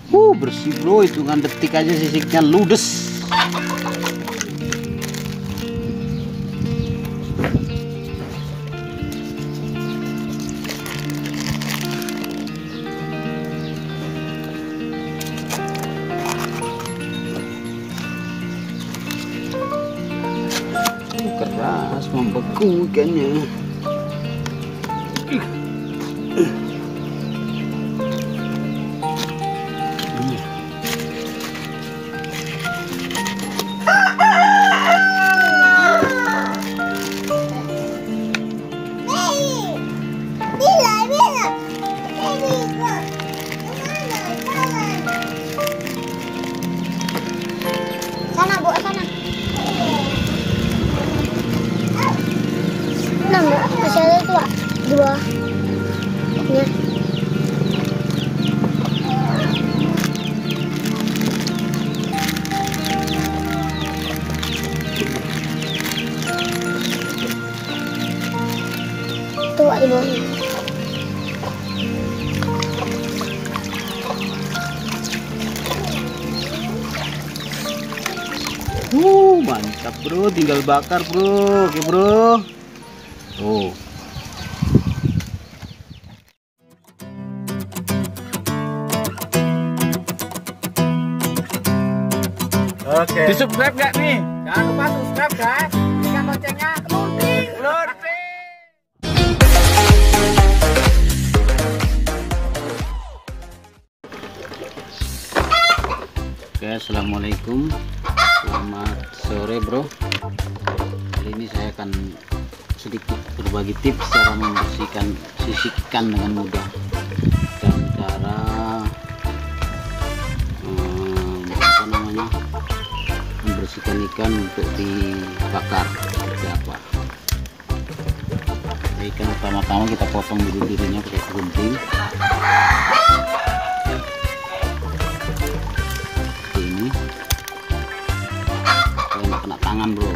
Bersih bro, hitungan detik aja sisiknya ludes. Keras, membeku ikannya. Sana Bu, sana. Nah, Mbak, masih ada tuh, Pak. Dua. Ya. Tuh, Pak, di bawahnya. Mantap bro, tinggal bakar bro. Oke bro. Tuh. Oke. Di subscribe gak nih? Jangan lupa subscribe guys. Tekan loncengnya, loading. Oke, assalamualaikum. Selamat sore bro. Kali ini saya akan sedikit berbagi tips cara membersihkan sisik ikan dengan mudah dan cara membersihkan ikan untuk dibakar seperti apa. Ikan pertama-tama kita potong dulu-dulunya pakai gunting. Kena tangan bro.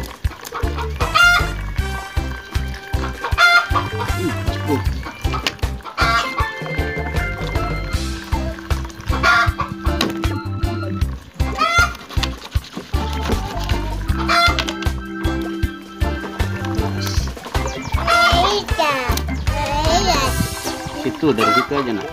Situ dari situ aja nak.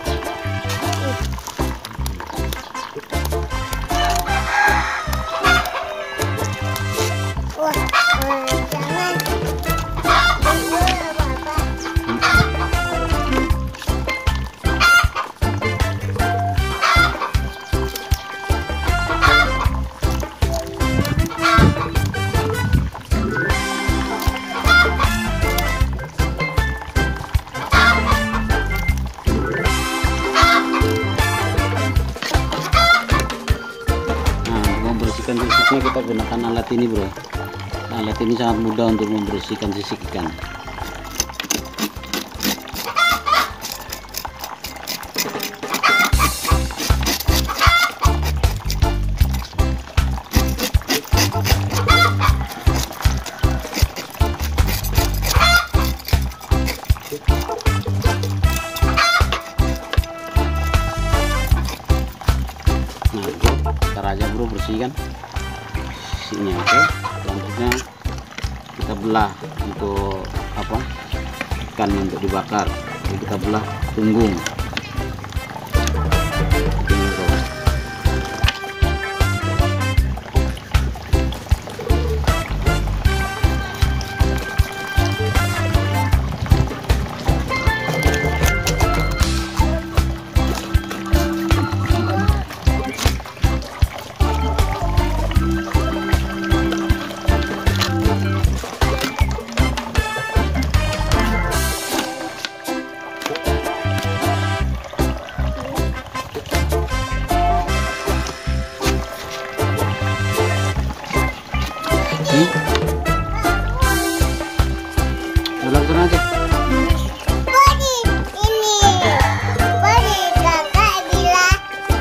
Sisiknya kita gunakan alat ini bro. Alat ini sangat mudah untuk membersihkan sisik ikan. Nah bro, ntar aja bro bersihkan sisiknya. Oke, selanjutnya kita belah untuk apa, ikan untuk dibakar. Jadi kita belah punggung. Begini bro. Langsung aja. Kakak bilang.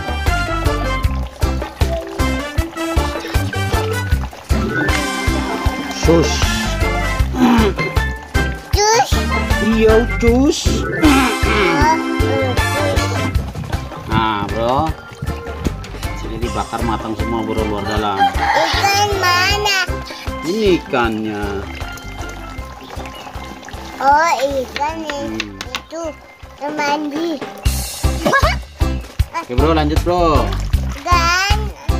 Sus. Jus. Iya jus. Nah bro, dibakar matang semua bro, luar dalam. Ikan mana? Ini ikannya. Oh, ikan itu yang mandi. Oke bro, lanjut bro. Dan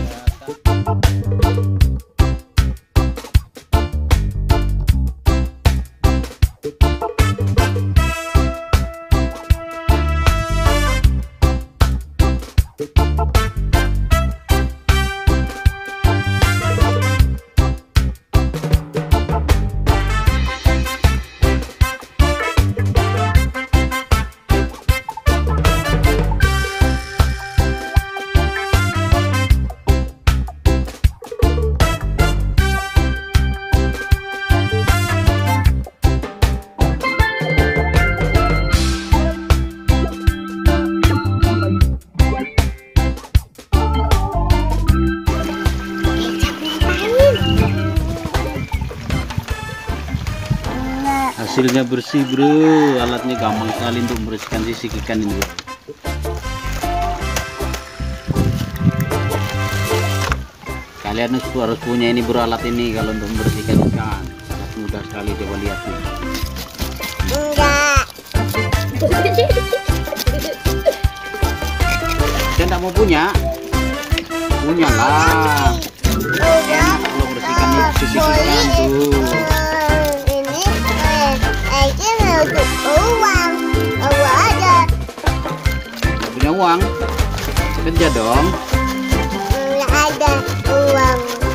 hasilnya bersih bro, alatnya gampang sekali untuk membersihkan sisik ikan ini bro. Kalian harus punya ini bro, alat ini kalau untuk membersihkan ikan sangat mudah sekali. Coba lihat nih. enggak. Saya tidak mau punya lah. Udah. Kalau bersihkan sisik ikan tuh. Ini untuk uang. Uang ada. Nggak punya uang, kerja dong. Enggak ada uang.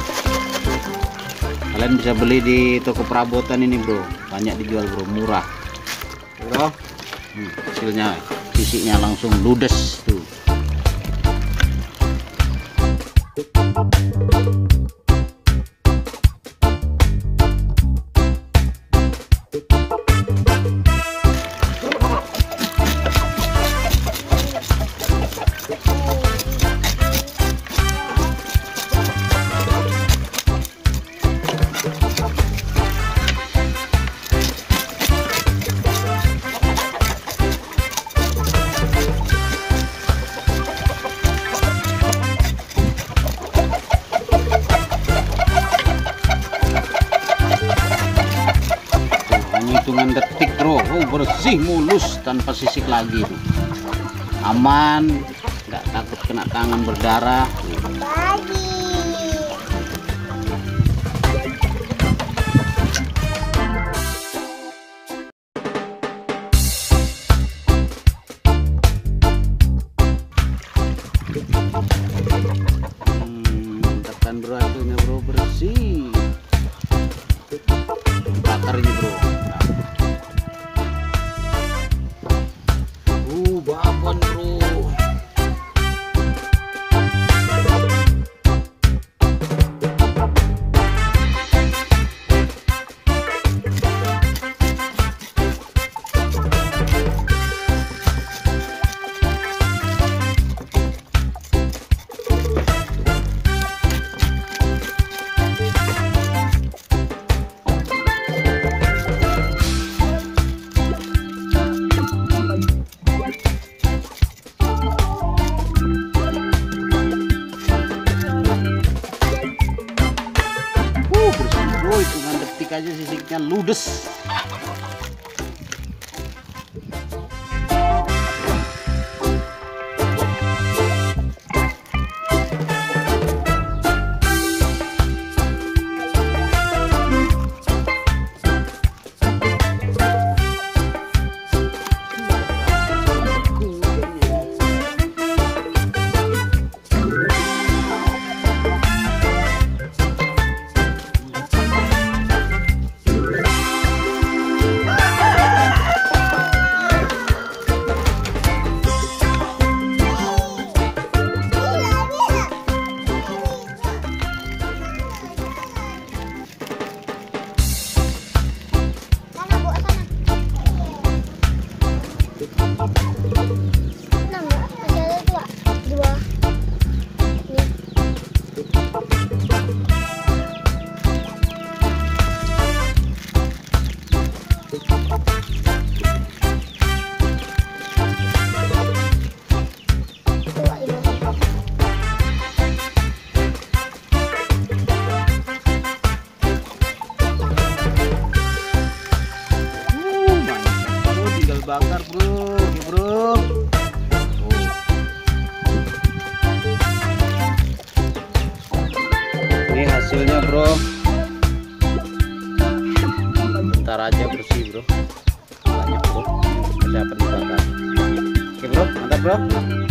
Kalian bisa beli di toko perabotan ini bro, banyak dijual bro, murah bro. Hasilnya sisiknya langsung ludes tuh. Hitungan detik bro, bersih mulus tanpa sisik lagi tuh. Aman, nggak takut kena tangan berdarah. Lagi. Tekan bro, hasilnya bro bersih. Bakar ini bro. Babon bro. Hitungan detik aja sisiknya ludes. bakar bro, oke bro. Ini hasilnya bro. Bentar aja bersih bro. Banyak bro. Persiapan dibakar. Oke bro, mantap bro.